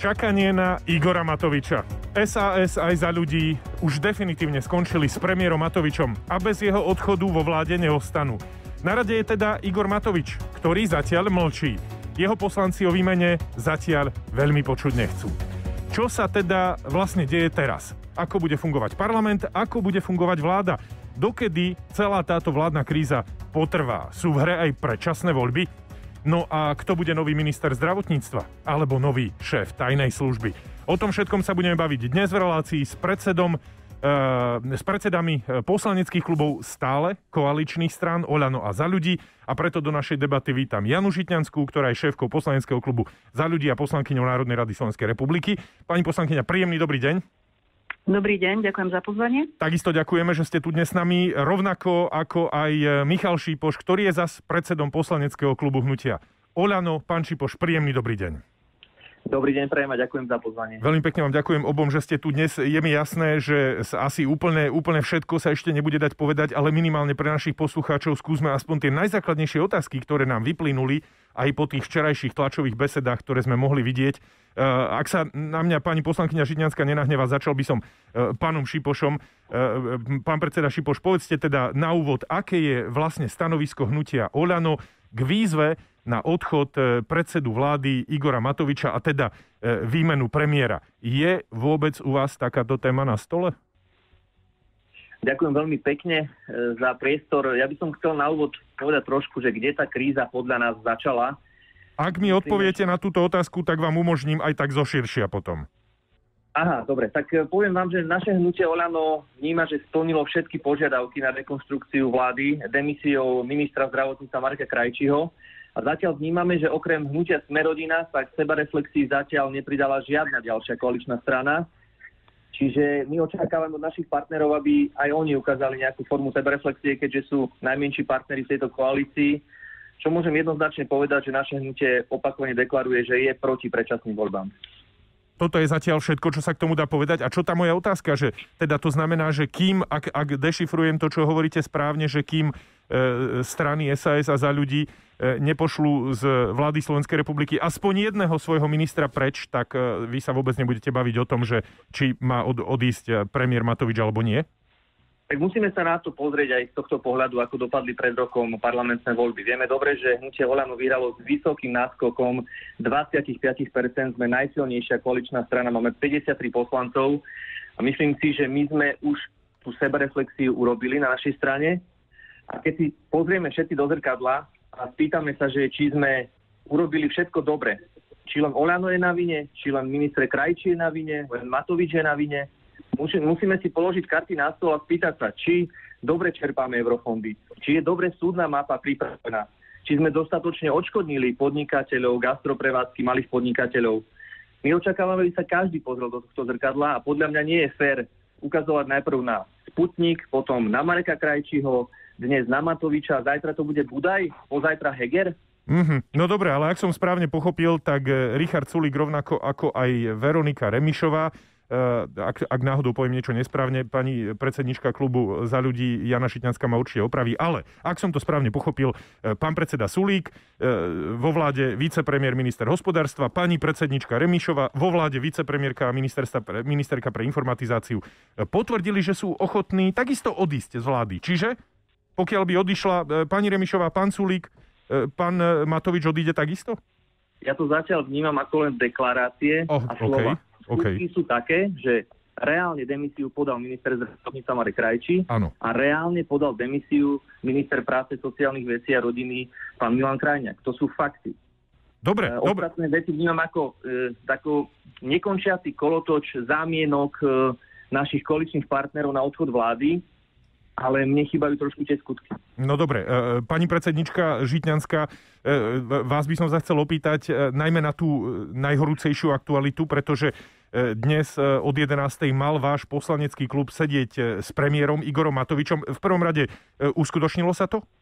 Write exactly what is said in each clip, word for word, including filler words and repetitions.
Čakanie na Igora Matoviča. es a es aj Za ľudí už definitívne skončili s premiérom Matovičom a bez jeho odchodu vo vláde neostanú. Na rade je teda Igor Matovič, ktorý zatiaľ mlčí. Jeho poslanci o výmene zatiaľ veľmi počuť nechcú. Čo sa teda vlastne deje teraz? Ako bude fungovať parlament? Ako bude fungovať vláda? Dokedy celá táto vládna kríza potrvá? Sú v hre aj predčasné voľby? No a kto bude nový minister zdravotníctva? Alebo nový šéf tajnej služby? O tom všetkom sa budeme baviť dnes v relácii s predsedom, e, s predsedami poslaneckých klubov stále koaličných strán Oľano a Za ľudí. A preto do našej debaty vítam Janu Žitňanskú, ktorá je šéfkou poslaneckého klubu Za ľudí a poslankyňou Národnej rady Slovenskej republiky. Pani poslankyňa, príjemný dobrý deň. Dobrý deň, ďakujem za pozvanie. Takisto ďakujeme, že ste tu dnes s nami, rovnako ako aj Michal Šipoš, ktorý je zas predsedom poslaneckého klubu Hnutia Oľano. Pán Šipoš, príjemný dobrý deň. Dobrý deň, prajem a ďakujem za pozvanie. Veľmi pekne vám ďakujem obom, že ste tu dnes. Je mi jasné, že asi úplne, úplne všetko sa ešte nebude dať povedať, ale minimálne pre našich poslucháčov skúsme aspoň tie najzákladnejšie otázky, ktoré nám vyplynuli aj po tých včerajších tlačových besedách, ktoré sme mohli vidieť. Ak sa na mňa pani poslankyňa Žitňanská nenahnevá, začal by som pánom Šipošom. Pán predseda Šipoš, povedzte teda na úvod, aké je vlastne stanovisko Hnutia Oľano k výzve na odchod predsedu vlády Igora Matoviča a teda výmenu premiéra. Je vôbec u vás takáto téma na stole? Ďakujem veľmi pekne za priestor. Ja by som chcel na úvod povedať trošku, že kde tá kríza podľa nás začala. Ak mi odpoviete na túto otázku, tak vám umožním aj tak zoširšia potom. Aha, dobre. Tak poviem vám, že naše Hnutie Oľano vníma, že splnilo všetky požiadavky na rekonštrukciu vlády demisiou ministra zdravotníctva Marka Krajčího. A zatiaľ vnímame, že okrem Hnutia Smer-rodina sa k sebareflexii zatiaľ nepridala žiadna ďalšia koaličná strana. Čiže my očakávame od našich partnerov, aby aj oni ukázali nejakú formu sebareflexie, keďže sú najmenší partneri v tejto koalícii. Čo môžem jednoznačne povedať, že naše hnutie opakovane deklaruje, že je proti predčasným voľbám. Toto je zatiaľ všetko, čo sa k tomu dá povedať. A čo tá moja otázka, že teda to znamená, že kým, ak, ak dešifrujem to, čo hovoríte správne, že kým e, strany es a es a Za ľudí e, nepošlú z vlády Slovenskej republiky aspoň jedného svojho ministra preč, tak e, vy sa vôbec nebudete baviť o tom, že či má od, odísť premiér Matovič alebo nie? Tak musíme sa na to pozrieť aj z tohto pohľadu, ako dopadli pred rokom parlamentné voľby. Vieme dobre, že Hnutie Oľano vyhralo s vysokým náskokom dvadsaťpäť percent, sme najsilnejšia koaličná strana, máme päťdesiattri poslancov a myslím si, že my sme už tú sebareflexiu urobili na našej strane a keď si pozrieme všetci do zrkadla a spýtame sa, že či sme urobili všetko dobre, či len Oľano je na vine, či len minister Krajčí je na vine, len Matovič je na vine, musíme si položiť karty na stôl a spýtať sa, či dobre čerpáme eurofondy, či je dobre súdna mapa pripravená, či sme dostatočne odškodnili podnikateľov, gastroprevádzky, malých podnikateľov. My očakávame, aby sa každý pozrel do tohto zrkadla a podľa mňa nie je fér ukazovať najprv na Sputnik, potom na Mareka Krajčího, dnes na Matoviča, zajtra to bude Budaj, pozajtra Heger. Mm-hmm. No dobre, ale ak som správne pochopil, tak Richard Sulík rovnako ako aj Veronika Remišová, Ak, ak náhodou poviem niečo nesprávne, pani predsednička klubu Za ľudí Jana Žitňanská ma určite opraví, ale ak som to správne pochopil, pán predseda Sulík, vo vláde vicepremiér minister hospodárstva, pani predsednička Remišová, vo vláde vicepremiérka a ministerka pre informatizáciu potvrdili, že sú ochotní takisto odísť z vlády. Čiže pokiaľ by odišla pani Remišová, pán Sulík, pán Matovič odíde takisto? Ja to zatiaľ vnímam ako len deklarácie oh, a slova. Okay. Okay. Skutky sú také, že reálne demisiu podal minister zdravotníctva Marek Krajčí ano. A reálne podal demisiu minister práce, sociálnych vecí a rodiny pán Milan Krajniak. To sú fakty. Dobre, e, dobre. Ostatné veci vnímam ako e, takú nekončiaci kolotoč zámienok e, našich koaličných partnerov na odchod vlády, ale mne chýbajú trošku tie skutky. No dobre, pani predsednička Žitňanská, vás by som sa chcel opýtať najmä na tú najhorúcejšiu aktualitu, pretože dnes od jedenástej mal váš poslanecký klub sedieť s premiérom Igorom Matovičom. V prvom rade uskutočnilo sa to?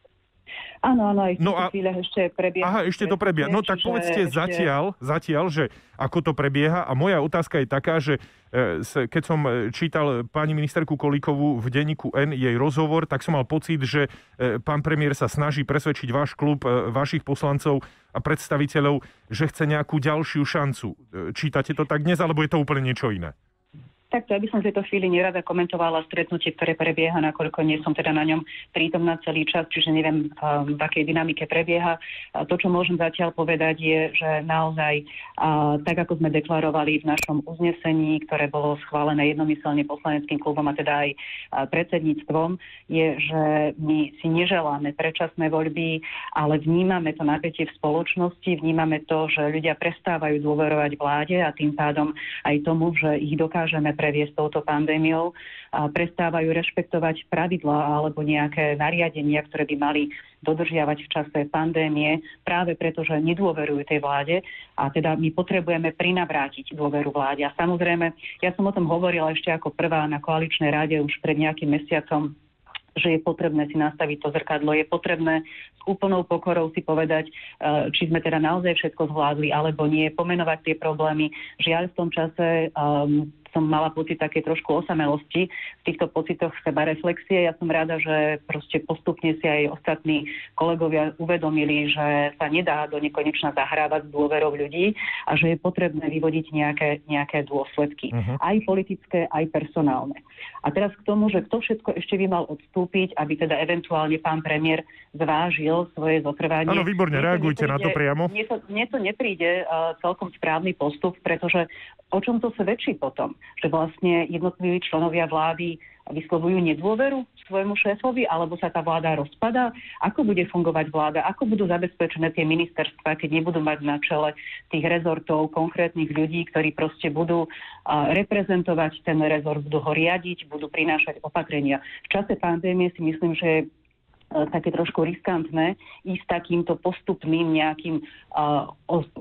Áno, áno, aj v no týchto a... chvíľach ešte prebieha. Aha, ešte to prebieha. No tak povedzte ešte... zatiaľ, zatiaľ, že ako to prebieha. A moja otázka je taká, že keď som čítal pani ministerku Kolíkovú v denníku N jej rozhovor, tak som mal pocit, že pán premiér sa snaží presvedčiť váš klub, vašich poslancov a predstaviteľov, že chce nejakú ďalšiu šancu. Čítate to tak dnes, alebo je to úplne niečo iné? Takto, ja by som v tejto chvíli nerada komentovala stretnutie, ktoré prebieha, nakoľko nie som teda na ňom prítomná celý čas, čiže neviem, v akej dynamike prebieha. To, čo môžem zatiaľ povedať, je, že naozaj, tak ako sme deklarovali v našom uznesení, ktoré bolo schválené jednomyselne poslaneckým klubom a teda aj predsedníctvom, je, že my si neželáme predčasné voľby, ale vnímame to napätie v spoločnosti, vnímame to, že ľudia prestávajú dôverovať vláde a tým pádom aj tomu, že ich dokážeme previesť touto pandémiou, a prestávajú rešpektovať pravidlá alebo nejaké nariadenia, ktoré by mali dodržiavať v čase pandémie, práve preto, že nedôverujú tej vláde a teda my potrebujeme prinavrátiť dôveru vláde. A samozrejme, ja som o tom hovorila ešte ako prvá na koaličnej rade už pred nejakým mesiacom, že je potrebné si nastaviť to zrkadlo, je potrebné s úplnou pokorou si povedať, či sme teda naozaj všetko zvládli, alebo nie, pomenovať tie problémy. Žiaľ, v tom čase um, som mala pocit také trošku osamelosti v týchto pocitoch sebareflexie. Ja som rada, že proste postupne si aj ostatní kolegovia uvedomili, že sa nedá do nekonečna zahrávať s dôverou ľudí a že je potrebné vyvodiť nejaké, nejaké dôsledky. Uh-huh. Aj politické, aj personálne. A teraz k tomu, že kto všetko ešte by mal odstúpiť, aby teda eventuálne pán premiér zvážil svoje zotrvanie. Áno, výborne, reagujte nepríde, na to priamo. Mne to, mne to nepríde uh, celkom správny postup, pretože o čom to svedčí potom? Že vlastne jednotliví členovia vlády vyslovujú nedôveru svojmu šéfovi, alebo sa tá vláda rozpadá? Ako bude fungovať vláda? Ako budú zabezpečené tie ministerstva, keď nebudú mať na čele tých rezortov konkrétnych ľudí, ktorí proste budú uh, reprezentovať ten rezort, budú ho riadiť, budú prinášať opatrenia. V čase pandémie si myslím, že je také trošku riskantné ísť takýmto postupným nejakým uh,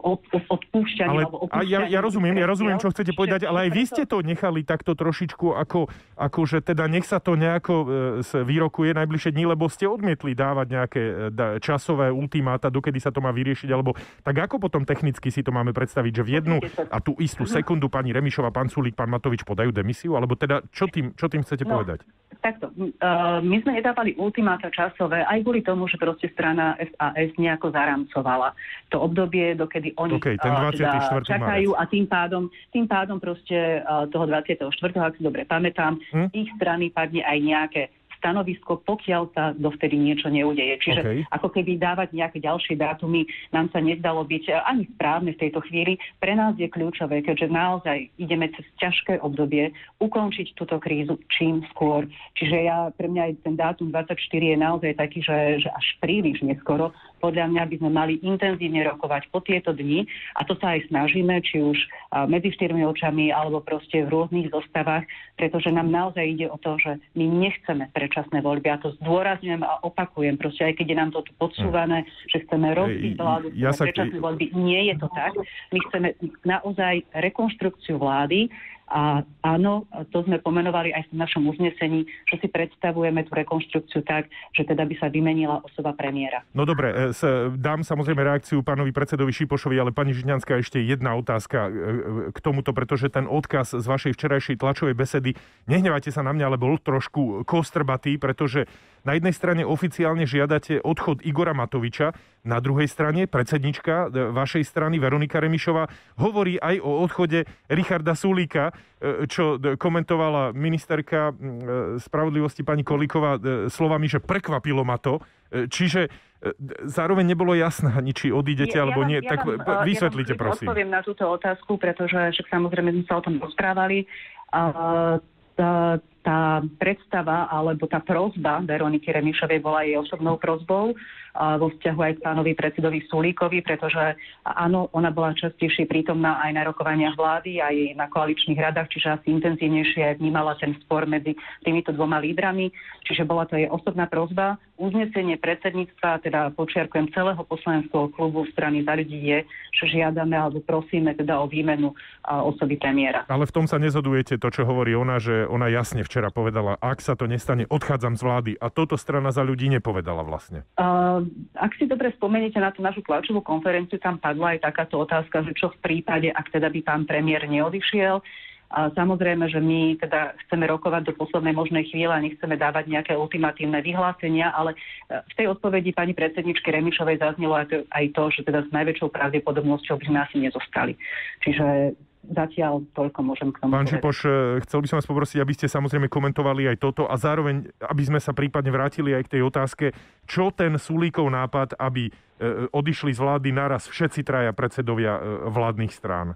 odpúšťaním. Ale, alebo a ja, ja rozumiem, ja rozumiem, čo chcete povedať, ale aj vy ste to nechali takto trošičku ako, ako že teda nech sa to nejako e, vyrokuje najbližšie dní, lebo ste odmietli dávať nejaké da, časové ultimáta, dokedy sa to má vyriešiť, alebo tak ako potom technicky si to máme predstaviť, že v jednu a tú istú sekundu pani Remišová, pán Sulík, pán Matovič podajú demisiu, alebo teda čo tým, čo tým chcete no, povedať? Takto, uh, my sme nedávali ultimáta čas aj kvôli tomu, že proste strana es a es nejako zaramcovala to obdobie, dokedy oni okay, ten dvadsiaty štvrtý teda čakajú marec. A tým pádom, tým pádom proste toho dvadsiateho štvrtého ak si dobre pamätám, hm? z ich strany padne aj nejaké stanovisko, pokiaľ sa dovtedy niečo neudeje. Čiže okay. ako keby dávať nejaké ďalšie dátumy nám sa nezdalo byť ani správne v tejto chvíli. Pre nás je kľúčové, keďže naozaj ideme cez ťažké obdobie, ukončiť túto krízu čím skôr. Čiže ja, pre mňa aj ten dátum dvadsaťštyri je naozaj taký, že, že až príliš neskoro. Podľa mňa by sme mali intenzívne rokovať po tieto dni a to sa aj snažíme, či už medzi štyrmi očami alebo proste v rôznych zostavách, pretože nám naozaj ide o to, že my nechceme predčasné voľby. A to zdôrazňujem a opakujem. Proste aj keď je nám to tu podsúvané, že chceme rozbiť vládu, ja sa... predčasné voľby. Nie je to tak. My chceme naozaj rekonštrukciu vlády. A áno, to sme pomenovali aj v našom uznesení, že si predstavujeme tú rekonštrukciu tak, že teda by sa vymenila osoba premiéra. No dobre, dám samozrejme reakciu pánovi predsedovi Šipošovi, ale pani Žitňanská, ešte jedna otázka k tomuto, pretože ten odkaz z vašej včerajšej tlačovej besedy, nehnevajte sa na mňa, ale bol trošku kostrbatý, pretože na jednej strane oficiálne žiadate odchod Igora Matoviča, na druhej strane predsednička vašej strany Veronika Remišová hovorí aj o odchode Richarda Sulíka, čo komentovala ministerka spravodlivosti pani Kolíková slovami, že prekvapilo ma to. Čiže zároveň nebolo jasné ani, či odídete ja, alebo nie. Ja tak vám, vysvetlite, ja prosím. Ja odpoviem na túto otázku, pretože však samozrejme sme sa o tom rozprávali. A tá, tá predstava alebo tá prosba Veroniky Remišovej bola jej osobnou prosbou vo vzťahu aj k pánovi predsedovi Sulíkovi, pretože áno, ona bola častejšie prítomná aj na rokovaniach vlády, aj na koaličných radách, čiže asi intenzívnejšie vnímala ten spor medzi týmito dvoma lídrami. Čiže bola to jej osobná prosba. Uznesenie predsedníctva, teda počiarkujem celého poslaneckého klubu strany Za ľudí je, že žiadame alebo prosíme teda o výmenu osoby premiéra. Ale v tom sa nezhodujete to, čo hovorí ona, že ona jasne včera povedala, ak sa to nestane, odchádzam z vlády. A toto strana Za ľudí nepovedala vlastne. Uh, ak si dobre spomeniete na tú našu tlačovú konferenciu, tam padla aj takáto otázka, že čo v prípade, ak teda by pán premiér neodišiel. A samozrejme, že my teda chceme rokovať do poslednej možnej chvíle a nechceme dávať nejaké ultimatívne vyhlásenia, ale v tej odpovedi pani predsedničky Remišovej zaznelo aj to, aj to, že teda s najväčšou pravdepodobnosťou by sme asi nezostali. Čiže zatiaľ toľko môžem k tomu Pán povedať. Šipoš, chcel by som vás poprosiť, aby ste samozrejme komentovali aj toto a zároveň, aby sme sa prípadne vrátili aj k tej otázke, čo ten Sulíkov nápad, aby odišli z vlády naraz všetci traja predsedovia vládnych strán.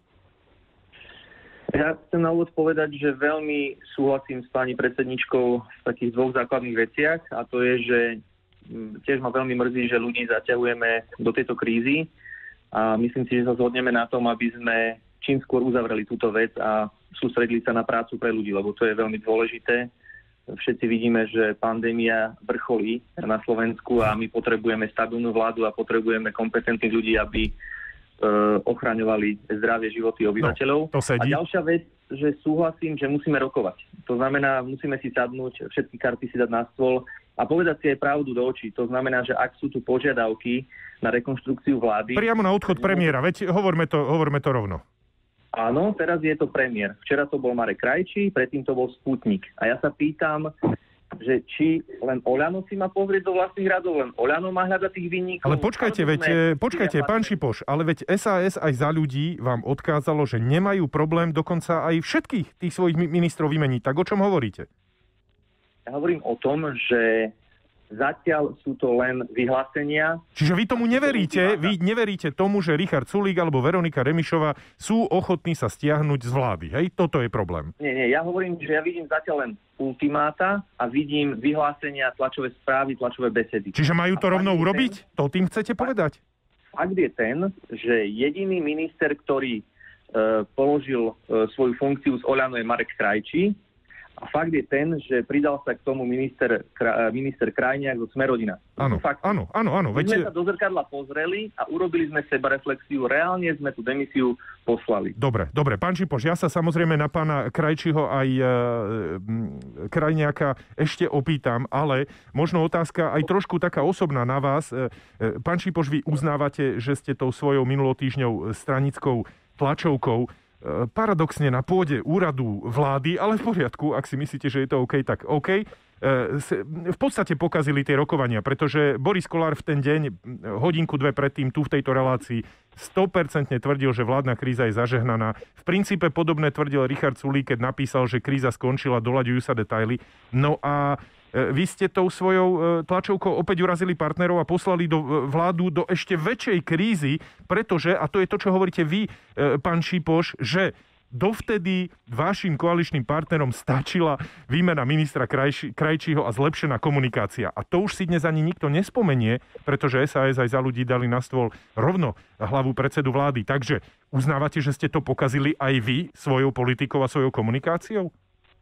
Ja chcem na úvod povedať, že veľmi súhlasím s pani predsedničkou v takých dvoch základných veciach a to je, že tiež ma veľmi mrzí, že ľudí zaťahujeme do tejto krízy a myslím si, že sa zhodneme na tom, aby sme čím skôr uzavreli túto vec a sústredili sa na prácu pre ľudí, lebo to je veľmi dôležité. Všetci vidíme, že pandémia vrcholí na Slovensku a my potrebujeme stabilnú vládu a potrebujeme kompetentných ľudí, aby ochraňovali zdravie, životy obyvateľov. No, to sedí. A ďalšia vec, že súhlasím, že musíme rokovať. To znamená, musíme si sadnúť, všetky karty si dať na stôl a povedať si aj pravdu do očí. To znamená, že ak sú tu požiadavky na rekonštrukciu vlády... Priamo na odchod premiéra, veď hovorme to, hovorme to rovno. Áno, teraz je to premiér. Včera to bol Marek Krajčí, predtým to bol Sputnik. A ja sa pýtam, že či len Oľano si má pozrieť do vlastných radov, len Oľano má hľadať tých vinníkov. Ale počkajte, veď, počkajte, pán Šipoš, ale veď es a es aj Za ľudí vám odkázalo, že nemajú problém dokonca aj všetkých tých svojich ministrov vymeniť. Tak o čom hovoríte? Ja hovorím o tom, že zatiaľ sú to len vyhlásenia. Čiže vy tomu neveríte, vy neveríte tomu, že Richard Sulík alebo Veronika Remišová sú ochotní sa stiahnuť z vlády, hej? Toto je problém. Nie, nie, ja hovorím, že ja vidím zatiaľ len ultimáta a vidím vyhlásenia, tlačové správy, tlačové besedy. Čiže majú to rovno urobiť? To tým chcete povedať? Fakt je ten, že jediný minister, ktorý e, položil e, svoju funkciu z Oľano je Marek Krajčí. A fakt je ten, že pridal sa k tomu minister, minister Krajniak zo Smerodina. Áno, áno, áno, áno. My sme sa do zrkadla pozreli a urobili sme sebareflexiu. Reálne sme tú demisiu poslali. Dobre, dobre. Pán Šipoš, ja sa samozrejme na pána Krajčího aj e, Krajniaka ešte opýtam, ale možno otázka aj trošku taká osobná na vás. E, pán Šipoš, vy uznávate, že ste tou svojou minulotýždňou stranickou tlačovkou paradoxne na pôde úradu vlády, ale v poriadku, ak si myslíte, že je to OK, tak OK. V podstate pokazili tie rokovania, pretože Boris Kollár v ten deň, hodinku, dve predtým, tu v tejto relácii, sto percent tvrdil, že vládna kríza je zažehnaná. V princípe podobné tvrdil Richard Sulík, keď napísal, že kríza skončila, doľaďujú sa detaily. No a vy ste tou svojou tlačovkou opäť urazili partnerov a poslali do vládu do ešte väčšej krízy, pretože, a to je to, čo hovoríte vy, pán Šipoš, že dovtedy vašim koaličným partnerom stačila výmena ministra Krajči, Krajčího a zlepšená komunikácia. A to už si dnes ani nikto nespomenie, pretože es a es aj Za ľudí dali na stôl rovno hlavu predsedu vlády. Takže uznávate, že ste to pokazili aj vy svojou politikou a svojou komunikáciou?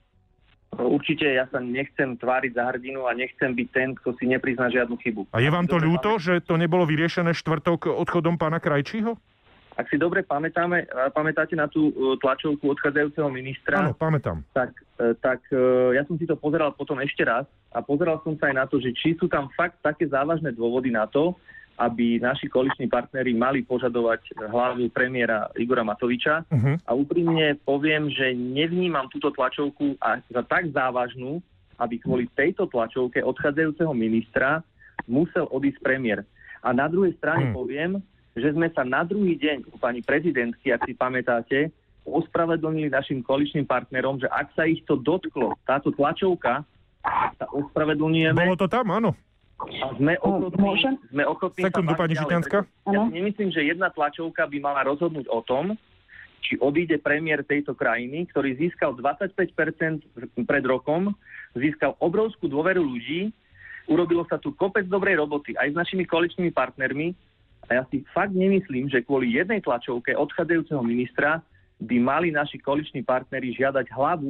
Určite ja sa nechcem tváriť za hrdinu a nechcem byť ten, kto si neprizná žiadnu chybu. A je vám to ľúto, že to nebolo vyriešené štvrtok odchodom pána Krajčího? Ak si dobre pamätáme, pamätáte na tú tlačovku odchádzajúceho ministra? Áno, pamätám. Tak, tak ja som si to pozeral potom ešte raz a pozeral som sa aj na to, že či sú tam fakt také závažné dôvody na to, aby naši koaliční partneri mali požadovať hlavu premiéra Igora Matoviča. Uh-huh. A úprimne poviem, že nevnímam túto tlačovku za tak závažnú, aby kvôli tejto tlačovke odchádzajúceho ministra musel odísť premiér. A na druhej strane uh-huh. poviem, že sme sa na druhý deň u pani prezidentky, ak si pamätáte, ospravedlnili našim koaličným partnerom, že ak sa ich to dotklo, táto tlačovka, sa ospravedlňujeme. Bolo to tam, áno. A sme ochotní, sme ochotní Sekundu, pani Žitňanská. Ja si nemyslím, že jedna tlačovka by mala rozhodnúť o tom, či odíde premiér tejto krajiny, ktorý získal dvadsaťpäť percent pred rokom, získal obrovskú dôveru ľudí, urobilo sa tu kopec dobrej roboty aj s našimi koaličnými partnermi a ja si fakt nemyslím, že kvôli jednej tlačovke odchádzajúceho ministra by mali naši koaliční partneri žiadať hlavu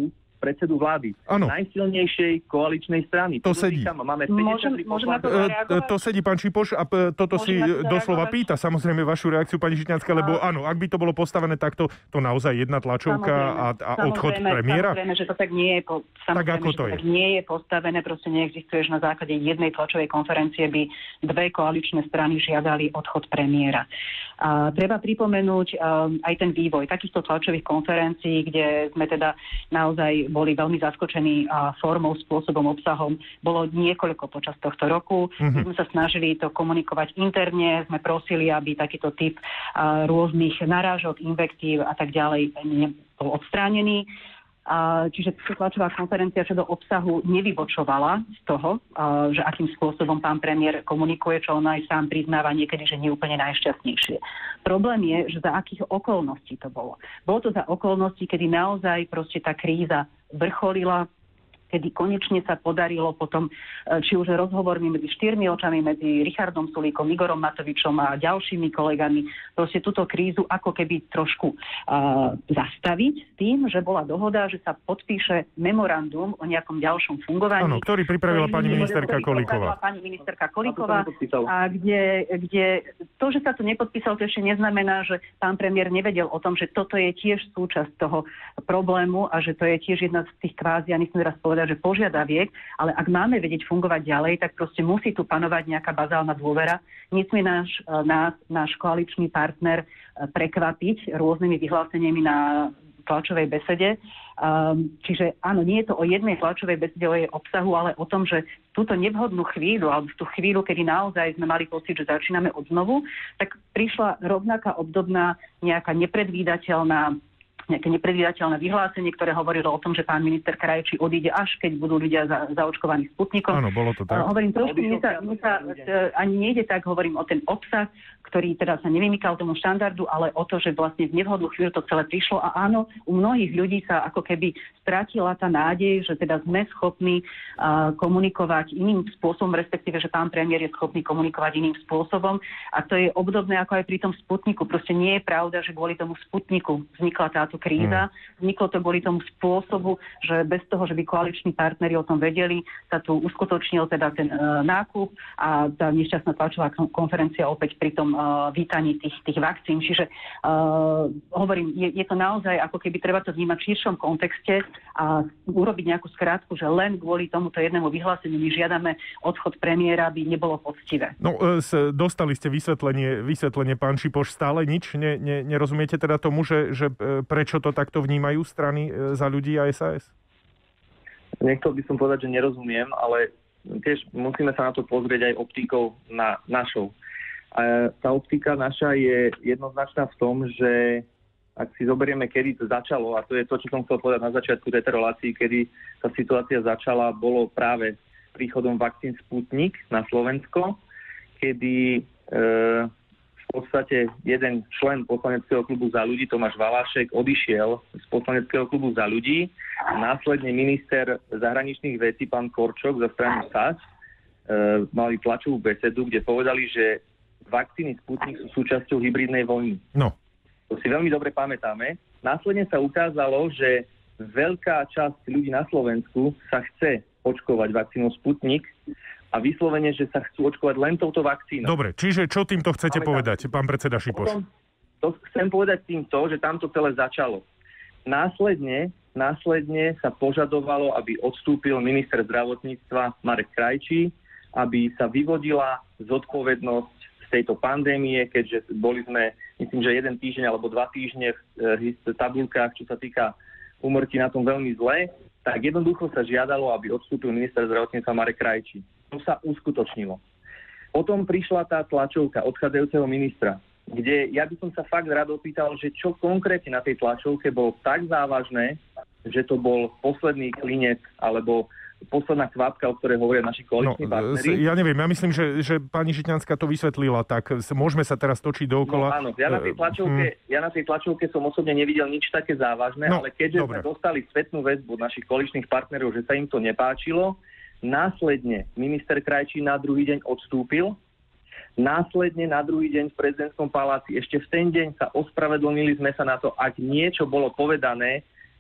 predsedu vlády. Ano. Najsilnejšej koaličnej strany. To sedí. Máme Môžem, môžem na to zareagovať? To sedí, pán Čipoš, a toto si doslova pýta samozrejme vašu reakciu, pani Žitňanská, lebo áno, ak by to bolo postavené takto, to naozaj jedna tlačovka a, a odchod premiéra? Samozrejme, že to tak nie je, po, tak ako to, to je? Tak nie je postavené, proste neexistuje, že na základe jednej tlačovej konferencie by dve koaličné strany žiadali odchod premiéra. A treba pripomenúť um, aj ten vývoj takýchto tlačových konferencií, kde sme teda naozaj boli veľmi zaskočení uh, formou, spôsobom, obsahom. Bolo niekoľko počas tohto roku. Mm-hmm. My sme sa snažili to komunikovať interne, sme prosili, aby takýto typ uh, rôznych narážok, invektív a tak ďalej bol odstránený. A, čiže tlačová konferencia čo do obsahu nevybočovala z toho, a, že akým spôsobom pán premiér komunikuje, čo on aj sám priznáva niekedy, že nie úplne najšťastnejšie. Problém je, že za akých okolností to bolo. Bolo to za okolností, kedy naozaj proste tá kríza vrcholila, kedy konečne sa podarilo potom, či už rozhovormi medzi štyrmi očami, medzi Richardom Sulíkom, Igorom Matovičom a ďalšími kolegami, proste túto krízu ako keby trošku uh, zastaviť s tým, že bola dohoda, že sa podpíše memorandum o nejakom ďalšom fungovaní. Áno, ktorý pripravila pani ministerka Kolíková. Pani ministerka Kolíková. A kde, kde to, že sa to nepodpísalo, to ešte neznamená, že pán premiér nevedel o tom, že toto je tiež súčasť toho problému a že to je tiež jedna z tých kvázi, ja nechcem teraz povedať, že požiadaviek, ale ak máme vedieť fungovať ďalej, tak proste musí tu panovať nejaká bazálna dôvera. Nesmie náš, náš, náš koaličný partner prekvapiť rôznymi vyhláseniami na tlačovej besede. Čiže áno, nie je to o jednej tlačovej besede, o jej obsahu, ale o tom, že túto nevhodnú chvíľu, alebo tú chvíľu, kedy naozaj sme mali pocit, že začíname od znovu, tak prišla rovnaká obdobná nejaká nepredvídateľná nejaké nepredvídateľné vyhlásenie, ktoré hovorilo o tom, že pán minister Krajčí odíde, až keď budú ľudia za, zaočkovaní Sputnikom. Áno, bolo to tak. Uh, hovorím trošku, mne sa, mne sa uh, ani nejde tak, hovorím o ten obsah, ktorý teda sa nevymykal tomu štandardu, ale o to, že vlastne v nevhodnú chvíľu to celé prišlo a áno, u mnohých ľudí sa ako keby stratila tá nádej, že teda sme schopní uh, komunikovať iným spôsobom, respektíve, že pán premiér je schopný komunikovať iným spôsobom a to je obdobné ako aj pri tom Sputniku. Proste nie je pravda, že kvôli tomu Sputniku vznikla táto kríza. Vzniklo to kvôli tomu spôsobu, že bez toho, že by koaliční partneri o tom vedeli, sa tu uskutočnil teda ten uh, nákup a tá nešťastná tlačová konferencia opäť pri tom uh, vítaní tých, tých vakcín. Čiže uh, hovorím, je, je to naozaj ako keby treba to vnímať v širšom kontexte a urobiť nejakú skrátku, že len kvôli tomuto jednému vyhláseniu my žiadame odchod premiéra, by nebolo poctivé. No, dostali ste vysvetlenie, vysvetlenie pán Čipoš, stále nič? Ne, ne, nerozumiete teda tomu, že, že prečo to takto vnímajú strany Za ľudí a es a es? Nechcel by som povedať, že nerozumiem, ale tiež musíme sa na to pozrieť aj optikou na našou. A tá optika naša je jednoznačná v tom, že ak si zoberieme, kedy to začalo, a to je to, čo som chcel povedať na začiatku tejto relácii, kedy tá situácia začala, bolo práve príchodom vakcín Sputnik na Slovensko, kedy e, v podstate jeden člen poslaneckého klubu Za ľudí, Tomáš Valášek, odišiel z poslaneckého klubu Za ľudí a následne minister zahraničných vecí, pán Korčok zo strany es a es, e, mali tlačovú besedu, kde povedali, že vakcíny Sputnik sú súčasťou hybridnej vojny. No. To si veľmi dobre pamätáme. Následne sa ukázalo, že veľká časť ľudí na Slovensku sa chce očkovať vakcínou Sputnik a vyslovene, že sa chcú očkovať len touto vakcínou. Dobre, čiže čo týmto chcete Ale povedať, tam, pán predseda Šipoš? To chcem povedať týmto, že tamto celé začalo. Následne, následne sa požadovalo, aby odstúpil minister zdravotníctva Marek Krajčí, aby sa vyvodila zodpovednosť z tejto pandémie, keďže boli sme, myslím, že jeden týždeň alebo dva týždne v tabuľkách, čo sa týka úmrtí na tom veľmi zle, tak jednoducho sa žiadalo, aby odstúpil minister zdravotníctva Marek Krajčí. To sa uskutočnilo. Potom prišla tá tlačovka odchádzajúceho ministra, kde ja by som sa fakt rád opýtal, že čo konkrétne na tej tlačovke bolo tak závažné, že to bol posledný klinec alebo posledná kvapka, o ktorej hovoria naši koaliční no, partneri. Ja neviem, ja myslím, že, že pani Žitňanská to vysvetlila, tak môžeme sa teraz točiť dookola. No áno, ja na tej tlačovke, hmm. ja na tej tlačovke som osobne nevidel nič také závažné, no, ale keďže dobre. sme dostali spätnú väzbu od našich koaličných partnerov, že sa im to nepáčilo, následne minister Krajčí na druhý deň odstúpil, následne na druhý deň v prezidentskom paláci, ešte v ten deň sa ospravedlnili sme sa na to, ak niečo bolo povedané,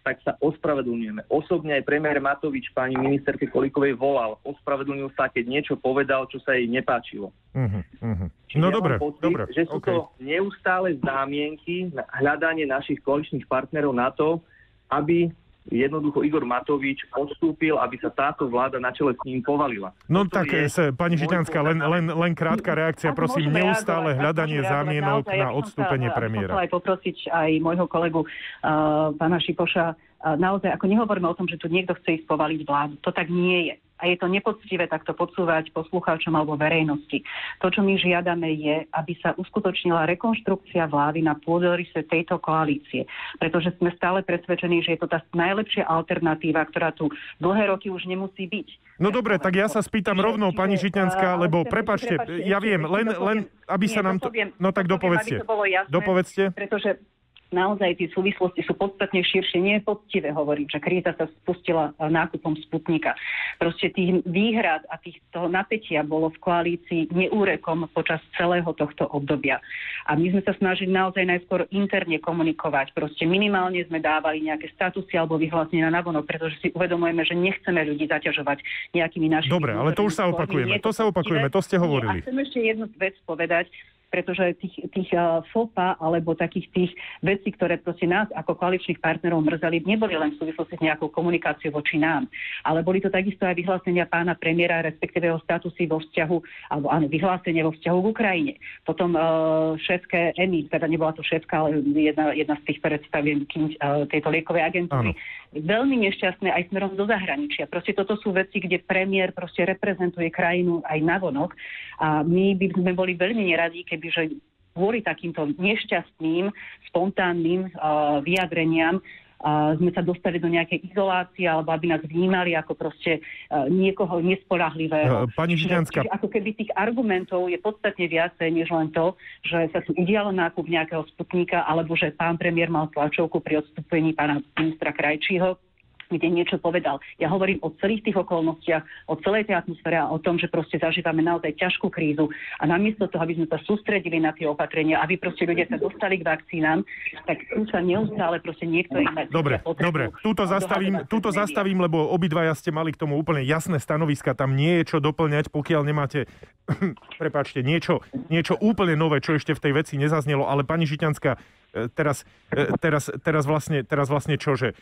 tak sa ospravedlňujeme. Osobne aj premiér Matovič pani ministerke Kolíkovej volal. Ospravedlnil sa, keď niečo povedal, čo sa jej nepáčilo. Uh-huh, uh-huh. No ja dobre, pocit, dobre. Že sú okay. to neustále zámienky na hľadanie našich koaličných partnerov na to, aby jednoducho Igor Matovič odstúpil, aby sa táto vláda na čele s ním povalila. No Toto tak, je, pani Žitňanská, len, len, len krátka reakcia, prosím, neustále hľadanie zámienok na odstúpenie premiéra. Ja by som sa aj poprosiť aj môjho kolegu uh, pána Šipoša, uh, naozaj, ako nehovoríme o tom, že tu niekto chce ísť povaliť vládu. To tak nie je. A je to nepoctivé takto podsúvať poslucháčom alebo verejnosti. To, čo my žiadame, je, aby sa uskutočnila rekonštrukcia vlády na pôdoryse tejto koalície. Pretože sme stále presvedčení, že je to tá najlepšia alternatíva, ktorá tu dlhé roky už nemusí byť. No dobre, tak ja sa spýtam rovno, pani Žitňanská, lebo prepáčte, ja viem, len, len aby sa nám to... No tak dopovedzte. Dopovedzte. Pretože naozaj tie súvislosti sú podstatne širšie. Nie je poctivé hovoriť, že kríza sa spustila nákupom Sputnika. Proste tých výhrad a tých, toho napätia bolo v koalícii neúrekom počas celého tohto obdobia. A my sme sa snažili naozaj najskôr interne komunikovať. Proste minimálne sme dávali nejaké statusy alebo vyhlásenia navonok, pretože si uvedomujeme, že nechceme ľudí zaťažovať nejakými našimi... Dobre, ale to už sa opakujeme. To sa opakujeme, to ste hovorili. A chcem ešte jednu vec povedať, pretože tých, tých uh, fopa alebo takých tých vecí, ktoré proste nás ako koaličných partnerov mrzeli, neboli len v súvislosti s nejakou komunikáciou voči nám, ale boli to takisto aj vyhlásenia pána premiéra, respektíve jeho statusy vo vzťahu, alebo áno, vyhlásenie vo vzťahu k Ukrajine. Potom uh, šéfke é em í, teda nebola to šéfka, ale jedna, jedna z tých predstavenkyň uh, tejto liekovej agentúry. Áno. Veľmi nešťastné aj smerom do zahraničia. Proste toto sú veci, kde premiér proste reprezentuje krajinu aj navonok a my by sme boli veľmi neradi, keby že kvôli takýmto nešťastným, spontánnym uh, vyjadreniam uh, sme sa dostali do nejakej izolácie alebo aby nás vnímali ako proste uh, niekoho nespoľahlivého. Pani Žitňanská. Čiže ako keby tých argumentov je podstatne viacej, než len to, že sa tu udialo nákup nejakého Sputnika alebo že pán premiér mal tlačovku pri odstúpení pána ministra Krajčího, kde niečo povedal. Ja hovorím o celých tých okolnostiach, o celej tej atmosfére a o tom, že proste zažívame naozaj ťažkú krízu a namiesto toho, aby sme sa sústredili na tie opatrenia, aby proste ľudia sa dostali k vakcínám, tak tu sa neustále proste niekto iné... Dobre, dobre. Túto zastavím, túto zastavím, lebo obidvaja ste mali k tomu úplne jasné stanoviska. Tam nie je čo doplňať, pokiaľ nemáte prepáčte, niečo, niečo úplne nové, čo ešte v tej veci nezaznelo, ale pani Žitňanská, teraz, teraz, teraz, vlastne, teraz vlastne čo, že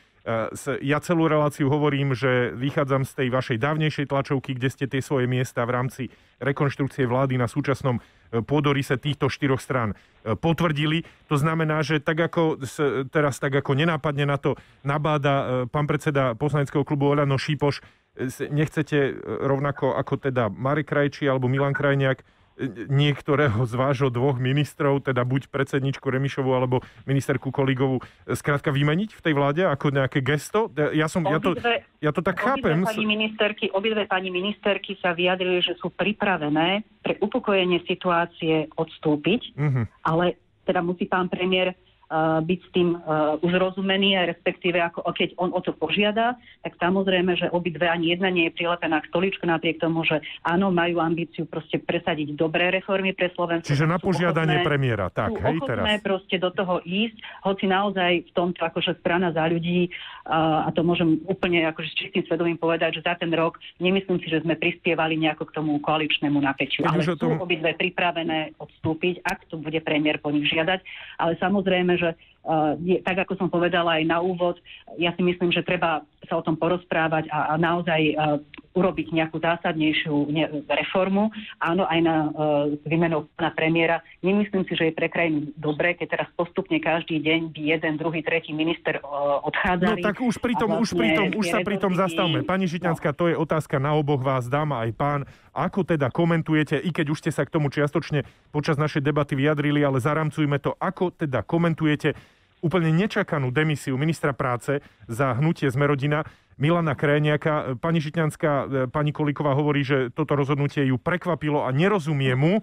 ja celú reláciu hovorím, že vychádzam z tej vašej dávnejšej tlačovky, kde ste tie svoje miesta v rámci rekonštrukcie vlády na súčasnom pôdoryse týchto štyroch strán potvrdili. To znamená, že tak ako teraz tak ako nenápadne na to nabáda pán predseda poslaneckého klubu Oľano Šipoš, nechcete rovnako ako teda Marek Krajčí alebo Milan Krajniak niektorého z vášho dvoch ministrov, teda buď predsedničku Remišovu alebo ministerku Kolíkovú, skrátka vymeniť v tej vláde ako nejaké gesto? Ja, som, ja, to, ja to tak chápem. Pani ministerky, obidve pani ministerky sa vyjadrili, že sú pripravené pre upokojenie situácie odstúpiť, uh-huh. ale teda musí pán premiér Uh, byť s tým uh, už rozumený, a respektíve ako keď on o to požiada, tak samozrejme, že obidve ani jedna nie je prilepená k stoličku, napriek tomu, že áno, majú ambíciu proste presadiť dobré reformy pre Slovensko. Čiže na požiadanie ochotné, premiéra, tak, hej, teraz. Sú proste do toho ísť, hoci naozaj v tomto akože strana za ľudí, uh, a to môžem úplne akože s čistým svedomím povedať, že za ten rok nemyslím si, že sme prispievali nejako k tomu koaličnému napäťu. Ale sú tom... obidve pripravené odstúpiť, ak to bude premiér po nich žiadať, ale samozrejme, že uh, je, tak ako som povedala aj na úvod, ja si myslím, že treba sa o tom porozprávať a, a naozaj uh, urobiť nejakú zásadnejšiu ne, reformu. Áno, aj na uh, výmenou na premiéra. Nemyslím si, že je pre krajinu dobré, keď teraz postupne každý deň by jeden, druhý, tretí minister uh, odchádzali. No tak už pri tom, vlastne už pri tom, už sa pri tom zastavme. Pani Žitňanská, no. To je otázka na oboch vás, dáma aj pán. Ako teda komentujete, i keď už ste sa k tomu čiastočne počas našej debaty vyjadrili, ale zaramcujme to, ako teda komentujete úplne nečakanú demisiu ministra práce za hnutie Smer-rodina Milana Krajniaka. Pani Žitňanská, pani Kolíková hovorí, že toto rozhodnutie ju prekvapilo a nerozumie mu,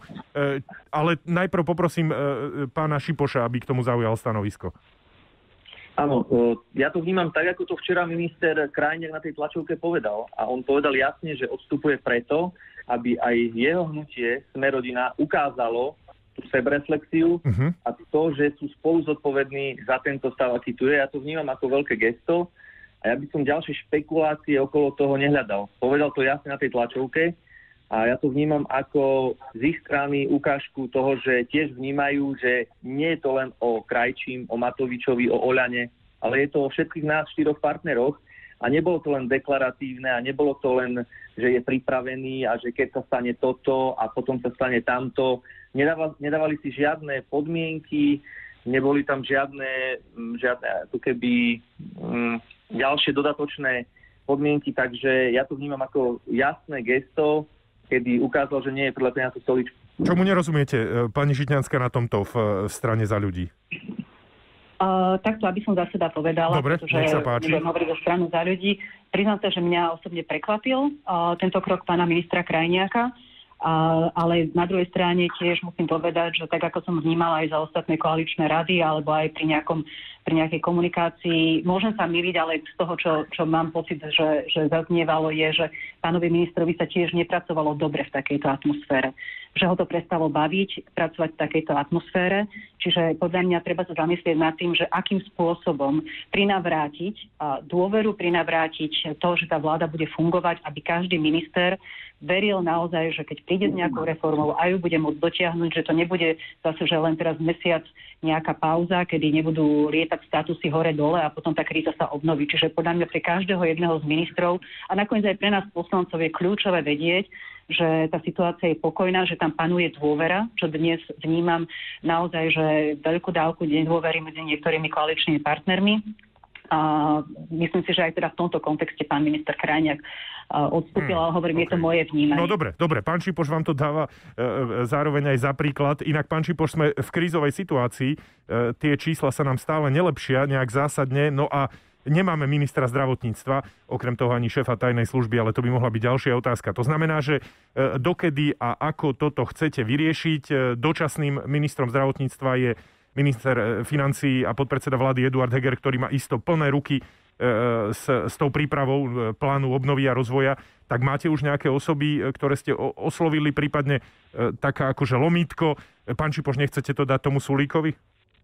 ale najprv poprosím pána Šipoša, aby k tomu zaujal stanovisko. Áno, ja to vnímam tak, ako to včera minister Krajniak na tej tlačovke povedal. A on povedal jasne, že odstupuje preto, aby aj jeho hnutie Smer-rodina ukázalo, tú sebereflexiu uh-huh. a to, že sú spolu zodpovední za tento stav, aký tu je. Ja to vnímam ako veľké gesto a ja by som ďalšie špekulácie okolo toho nehľadal. Povedal to jasne na tej tlačovke a ja to vnímam ako z ich strany ukážku toho, že tiež vnímajú, že nie je to len o Krajčím, o Matovičovi, o Oľane, ale je to o všetkých nás štyroch partneroch a nebolo to len deklaratívne a nebolo to len, že je pripravený a že keď sa stane toto a potom sa stane tamto. Nedávali, nedávali si žiadne podmienky, neboli tam žiadne, žiadne ako keby um, ďalšie dodatočné podmienky, takže ja to vnímam ako jasné gesto, kedy ukázal, že nie je prilepený na tú stoličku. Čomu nerozumiete, pani Žitňanská, na tomto v, v strane Za ľudí? Uh, takto, aby som za seba povedala, Dobre, pretože nech sa páči. budem hovoriť o stranu Za ľudí. Priznám sa, že mňa osobne prekvapil uh, tento krok pána ministra Krajniaka, uh, ale na druhej strane tiež musím povedať, že tak ako som vnímala aj za ostatné koaličné rady alebo aj pri, nejakom, pri nejakej komunikácii, môžem sa myliť, ale z toho, čo, čo mám pocit, že, že zaznievalo, je, že pánovi ministrovi sa tiež nepracovalo dobre v takejto atmosfére. Že ho to prestalo baviť, pracovať v takejto atmosfére. Čiže podľa mňa treba sa zamyslieť nad tým, že akým spôsobom prinavrátiť dôveru, prinavrátiť to, že tá vláda bude fungovať, aby každý minister veril naozaj, že keď príde s nejakou reformou a ju bude môcť dotiahnuť, že to nebude zase, že len teraz mesiac nejaká pauza, kedy nebudú lietať statusy hore-dole a potom tá kríza sa obnoví. Čiže podľa mňa pre každého jedného z ministrov a nakoniec aj pre nás poslancov je kľúčové vedieť, že tá situácia je pokojná, že tam panuje dôvera, čo dnes vnímam naozaj, že veľkú dávku nedôvery medzi niektorými koaličnými partnermi. A myslím si, že aj teda v tomto kontexte pán minister Krajniak odstúpil, hmm, ale hovorím, okay. Je to moje vnímanie. No dobre, dobre, pán Šipoš vám to dáva e, zároveň aj za príklad. Inak, pán Šipoš, sme v krízovej situácii, e, tie čísla sa nám stále nelepšia nejak zásadne, no a nemáme ministra zdravotníctva, okrem toho ani šéfa tajnej služby, ale to by mohla byť ďalšia otázka. To znamená, že dokedy a ako toto chcete vyriešiť, dočasným ministrom zdravotníctva je minister financií a podpredseda vlády Eduard Heger, ktorý má isto plné ruky s, s tou prípravou plánu obnovy a rozvoja. Tak máte už nejaké osoby, ktoré ste oslovili, prípadne taká akože lomítko. Pán Šipoš, nechcete to dať tomu Sulíkovi?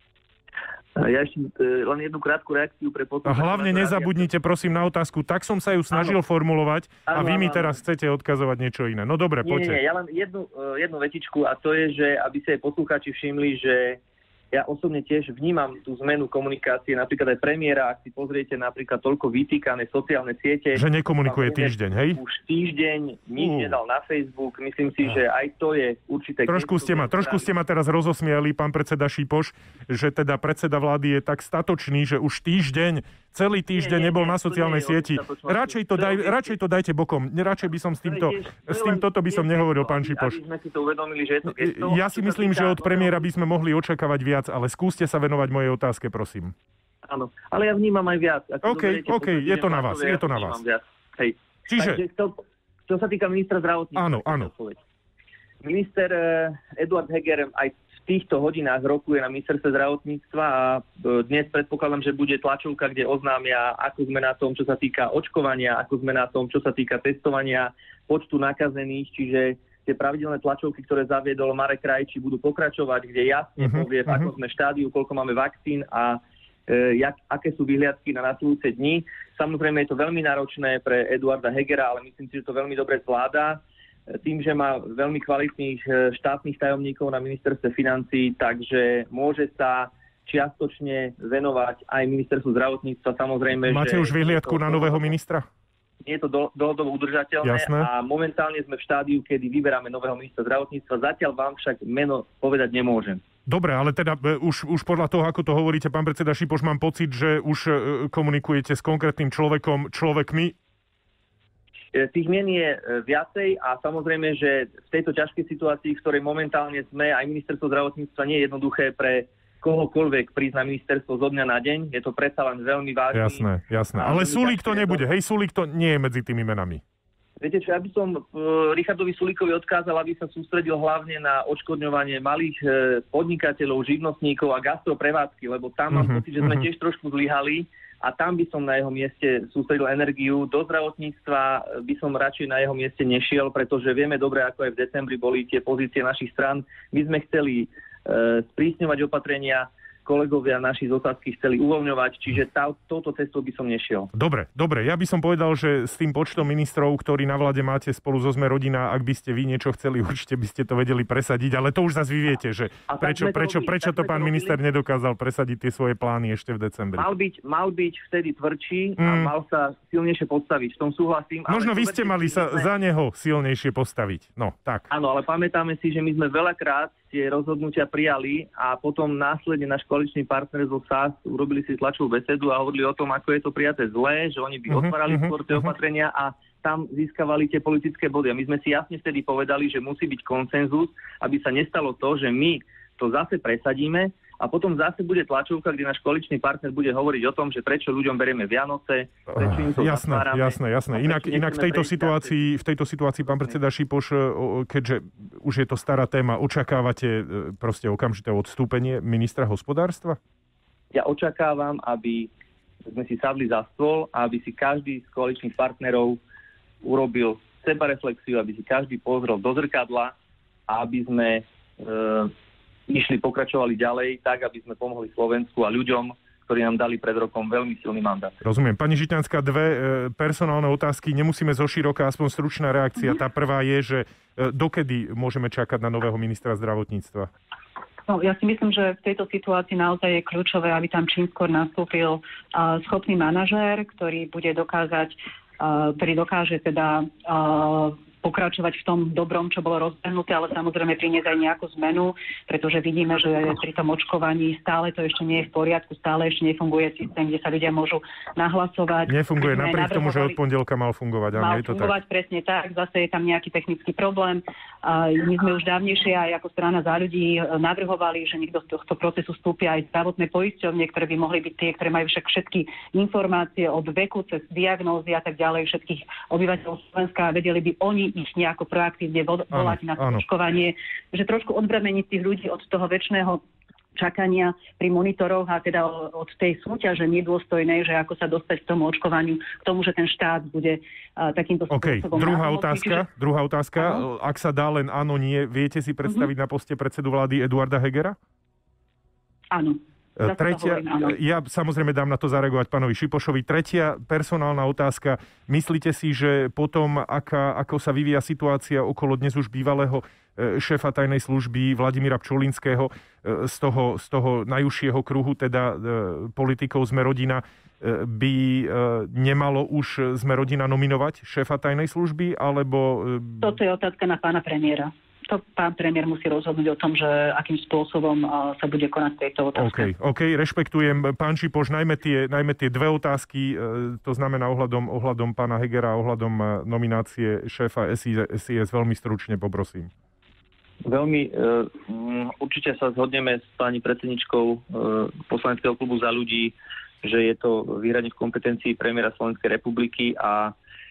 Ja ešte e, len jednu krátku reakciu pre poslucháčov. A hlavne nezabudnite, prosím, na otázku. Tak som sa ju snažil ano. formulovať a ano, vy mi teraz ano. chcete odkazovať niečo iné. No dobre, poďte. Nie, nie, ja len jednu, jednu vetičku a to je, že aby si aj poslucháči všimli, že ja osobne tiež vnímam tú zmenu komunikácie, napríklad aj premiéra, ak si pozriete napríklad toľko vytýkané sociálne siete. Že nekomunikuje týždeň, hej? Už týždeň nič uh. nedal na Facebook. Myslím si, uh. že aj to je určité... Trošku ste ma, trošku ste ma teraz rozosmiali, pán predseda Šipoš, že teda predseda vlády je tak statočný, že už týždeň, celý týždeň nie, nie, nebol nie, na sociálnej sieti. Radšej to, daj, radšej to dajte bokom. Radšej by som s týmto, s tým toto by som nehovoril, pán Šipoš. Ja si myslím, že od premiéra by sme mohli očakávať viac, ale skúste sa venovať mojej otázke, prosím. Áno, ale ja vnímam aj viac. OK, OK, je to na vás, je to na vás. Hej. Čiže... Takže to, čo sa týka ministra zdravotníctva... Áno, áno. Minister Eduard Heger aj v týchto hodinách rokuje na ministerstve zdravotníctva a dnes predpokladám, že bude tlačovka, kde oznámia, ako sme na tom, čo sa týka očkovania, ako sme na tom, čo sa týka testovania, počtu nakazených, čiže tie pravidelné tlačovky, ktoré zaviedol Marek Krajčí, budú pokračovať, kde jasne uh-huh, povie, uh-huh. ako sme štádiu, koľko máme vakcín a e, jak, aké sú vyhliadky na nasledujúce dni. Samozrejme je to veľmi náročné pre Eduarda Hegera, ale myslím si, že to veľmi dobre zvláda. Tým, že má veľmi kvalitných štátnych tajomníkov na ministerstve financií, takže môže sa čiastočne venovať aj ministerstvu zdravotníctva. Samozrejme, máte že už vyhliadku na nového ministra? Nie je to dlhodobo udržateľné. Jasné. A momentálne sme v štádiu, kedy vyberáme nového ministra zdravotníctva. Zatiaľ vám však meno povedať nemôžem. Dobre, ale teda už, už podľa toho, ako to hovoríte, pán predseda Šipoš, mám pocit, že už komunikujete s konkrétnym človekom, človekmi. Tých mien je viacej a samozrejme, že v tejto ťažkej situácii, v ktorej momentálne sme, aj ministerstvo zdravotníctva nie je jednoduché pre kohokoľvek prísť na ministerstvo zo dňa na deň. Je to predsa len veľmi vážne. Jasné, jasné. Ale Sulík to nebude. Hej, Sulík to nie je medzi tými menami. Viete čo, ja by som uh, Richardovi Sulíkovi odkázal, aby sa sústredil hlavne na odškodňovanie malých uh, podnikateľov, živnostníkov a gastroprevádzky, lebo tam mám uh-huh, pocit, že sme uh-huh. tiež trošku zlyhali a tam by som na jeho mieste sústredil energiu. Do zdravotníctva by som radšej na jeho mieste nešiel, pretože vieme dobre, ako aj v decembri boli tie pozície našich strán. My sme chceli e, sprísňovať opatrenia, kolegovia naši z Osady chceli uvoľňovať, čiže tá, touto cestou by som nešiel. Dobre, dobre, ja by som povedal, že s tým počtom ministrov, ktorí na vláde máte spolu so Sme rodina, ak by ste vy niečo chceli, určite by ste to vedeli presadiť, ale to už zase vy viete, že prečo, prečo, prečo to pán minister nedokázal presadiť tie svoje plány ešte v decembri. Mal byť, mal byť vtedy tvrdší a mm. mal sa silnejšie postaviť, v tom súhlasím. Možno vy ste mali sa sme... za neho silnejšie postaviť, no tak. Áno, ale pamätáme si, že my sme veľakrát tie rozhodnutia prijali a potom následne náš koaličný partner zo es a es urobili si tlačovú besedu a hovorili o tom, ako je to prijaté zlé, že oni by uh-huh, otvárali uh-huh, skôr tie uh-huh. opatrenia a tam získavali tie politické body. A my sme si jasne vtedy povedali, že musí byť konsenzus, aby sa nestalo to, že my to zase presadíme a potom zase bude tlačovka, kde náš koaličný partner bude hovoriť o tom, že prečo ľuďom berieme Vianoce, prečo im to jasné, zatvárame. Jasné, jasné. Inak, inak v tejto situácii, v tejto situácii, pán predseda Šipoš, keďže už je to stará téma, očakávate proste okamžité odstúpenie ministra hospodárstva? Ja očakávam, aby sme si sadli za stôl a aby si každý z koaličných partnerov urobil sebareflexiu, aby si každý pozrel do zrkadla a aby sme e, išli, pokračovali ďalej, tak, aby sme pomohli Slovensku a ľuďom, ktorí nám dali pred rokom veľmi silný mandát. Rozumiem. Pani Žitňanská, dve e, personálne otázky. Nemusíme zoširoka, aspoň stručná reakcia. Tá prvá je, že e, dokedy môžeme čakať na nového ministra zdravotníctva? No, ja si myslím, že v tejto situácii naozaj je kľúčové, aby tam čím skôr nastúpil uh, schopný manažér, ktorý bude dokázať, uh, ktorý dokáže teda uh, pokračovať v tom dobrom, čo bolo rozbehnuté, ale samozrejme priniesť aj nejakú zmenu, pretože vidíme, že pri tom očkovaní stále to ešte nie je v poriadku, stále ešte nefunguje systém, kde sa ľudia môžu nahlasovať. Nefunguje napriek tomu, že od pondelka mal fungovať. Mal je to fungovať, tak? Presne tak, zase je tam nejaký technický problém. My sme už dávnejšie aj ako strana Za ľudí navrhovali, že niekto z tohto procesu vstúpia aj zdravotné poisťovne, ktoré by mohli byť tie, ktoré majú však všetky informácie od veku cez diagnózy a tak ďalej, všetkých obyvateľov Slovenska, vedeli by oni ich nejako proaktívne volať na očkovanie, že trošku odbremeniť tých ľudí od toho väčšného čakania pri monitoroch a teda od tej súťaže nedôstojnej, že ako sa dostať k tomu očkovaniu, k tomu, že ten štát bude uh, takýmto okay. spôsobom... Druhá otázka, čiže... druhá otázka. Uh-huh. Ak sa dá len áno, nie, viete si predstaviť uh-huh. na poste predsedu vlády Eduarda Hegera? Áno. Tretia, ja samozrejme dám na to zareagovať pánovi Šipošovi. Tretia personálna otázka. Myslíte si, že potom, aká, ako sa vyvíja situácia okolo dnes už bývalého šéfa tajnej služby Vladimíra Pčolinského z toho, z toho najúžšieho kruhu, teda politikov Sme rodina, by nemalo už Sme rodina nominovať šéfa tajnej služby, alebo... Toto je otázka na pána premiéra. To pán premiér musí rozhodnúť o tom, že akým spôsobom sa bude konať tejto otázke. OK, okay, rešpektujem. Pán Šipoš, najmä tie, najmä tie dve otázky, to znamená ohľadom, ohľadom pána Hegera, ohľadom nominácie šéfa es í es, veľmi stručne poprosím. Veľmi, určite sa zhodneme s pani predsedničkou poslaneckého klubu Za ľudí, že je to výhradne v kompetencii premiéra Slovenskej republiky a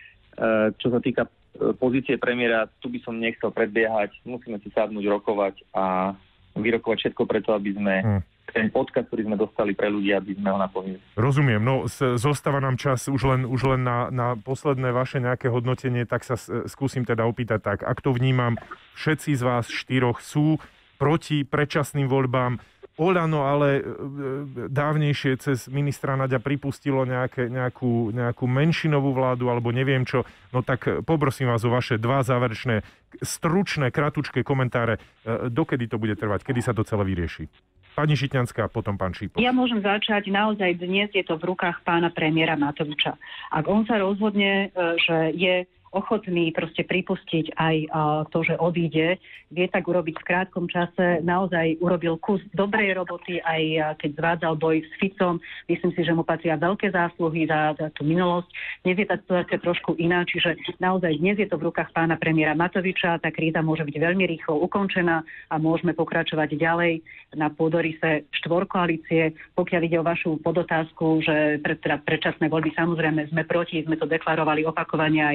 čo sa týka pozície premiéra, tu by som nechcel predbiehať. Musíme si sadnúť, rokovať a vyrokovať všetko preto, aby sme hmm. ten odkaz, ktorý sme dostali pre ľudí, aby sme ho naplnili. Rozumiem. No, zostáva nám čas už len, už len na, na posledné vaše nejaké hodnotenie, tak sa skúsim teda opýtať tak. Ak to vnímam, všetci z vás štyroch sú proti predčasným voľbám. Oľano ale dávnejšie cez ministra Naďa pripustilo nejaké, nejakú, nejakú menšinovú vládu, alebo neviem čo. No tak poprosím vás o vaše dva záverečné, stručné, kratučké komentáre. Dokedy to bude trvať? Kedy sa to celé vyrieši? Pani Žitňanská, potom pán Šipoš. Ja môžem začať. Naozaj dnes je to v rukách pána premiéra Matoviča. Ak on sa rozhodne, že je ochotný proste pripustiť aj uh, to, že odíde, vie tak urobiť v krátkom čase. Naozaj urobil kus dobrej roboty, aj uh, keď zvádzal boj s Ficom. Myslím si, že mu patria veľké zásluhy za, za tú minulosť. Dnes je tá situácia trošku iná, čiže naozaj dnes je to v rukách pána premiéra Matoviča. Tá kríza môže byť veľmi rýchlo ukončená a môžeme pokračovať ďalej na pôdoryse štvorkoalície. Pokiaľ ide o vašu podotázku, že pre, teda predčasné voľby, samozrejme sme proti, sme to deklarovali opakovane aj teda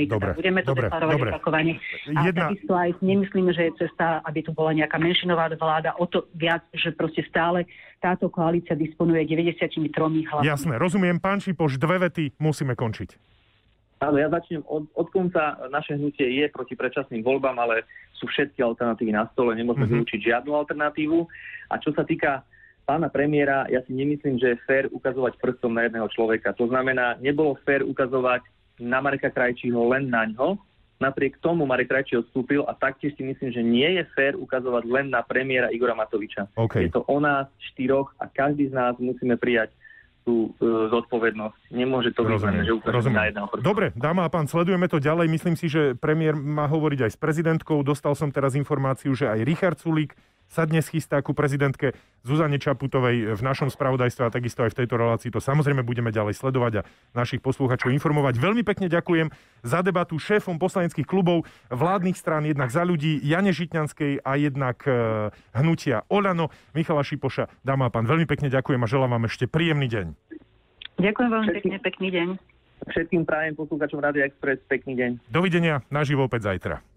budeme to dobre, deklarovať dobre. opakovane. A Jedna... takisto aj nemyslíme, že je cesta, aby tu bola nejaká menšinová vláda, o to viac, že proste stále táto koalícia disponuje deväťdesiattri hlasmi. Jasné, rozumiem. Pán Šipoš, dve vety, musíme končiť. Áno, ja začnem od, od konca. Naše hnutie je proti predčasným voľbám, ale sú všetky alternatívy na stole, nemôžeme mm-hmm. vylúčiť žiadnu alternatívu. A čo sa týka pána premiéra, ja si nemyslím, že je fér ukazovať prstom na jedného človeka. To znamená, nebolo fér ukazovať na Mareka Krajčího len na ňo. Napriek tomu Marek Krajčí odstúpil a taktiež si myslím, že nie je fér ukazovať len na premiéra Igora Matoviča. Okay. Je to o nás štyroch a každý z nás musíme prijať tú e, zodpovednosť. Nemôže to byť, že ukazujeme na jedného prstom. Dobre, dáma a pán, sledujeme to ďalej. Myslím si, že premiér má hovoriť aj s prezidentkou. Dostal som teraz informáciu, že aj Richard Sulík sa dnes chystá ku prezidentke Zuzane Čaputovej v našom spravodajstve a takisto aj v tejto relácii. To samozrejme budeme ďalej sledovať a našich posluchačov informovať. Veľmi pekne ďakujem za debatu šéfom poslaneckých klubov vládnych strán, jednak Za ľudí, Jane Žitňanskej a jednak e, hnutia Oľano, Michala Šipoša. Dáma a pán, veľmi pekne ďakujem a želám vám ešte príjemný deň. Ďakujem veľmi pekne, pekný deň. Všetkým prajem posluchačom Rádia Express pekný deň. Dovidenia, naživo opäť zajtra.